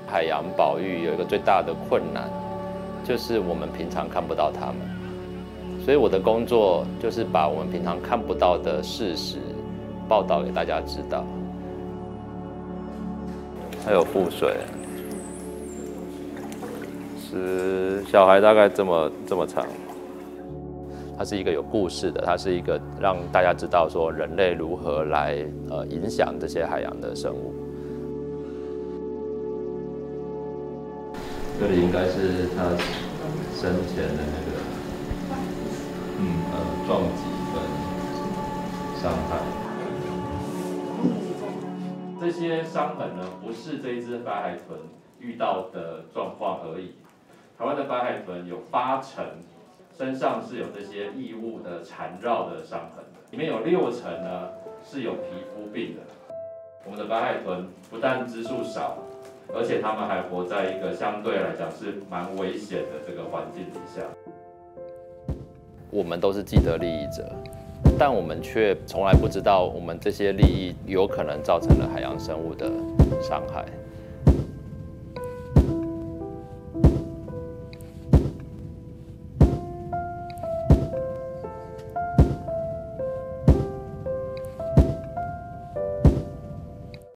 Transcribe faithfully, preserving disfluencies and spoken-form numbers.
海洋保育有一个最大的困难，就是我们平常看不到它们。所以我的工作就是把我们平常看不到的事实报道给大家知道。还有覆水，是小孩大概这么这么长。它是一个有故事的，它是一个让大家知道说人类如何来呃影响这些海洋的生物。这里应该是他生前的那个嗯呃撞击跟伤害。这些伤痕呢，不是这一只白海豚遇到的状况而已。台湾的白海豚有八成身上是有这些异物的缠绕的伤痕的，里面有六成呢是有皮肤病的。我们的白海豚不但只数少，而且它们还活在一个相对来讲是蛮危险的这个环境底下。我们都是既得利益者，但我们却从来不知道我们这些利益有可能造成了海洋生物的伤害。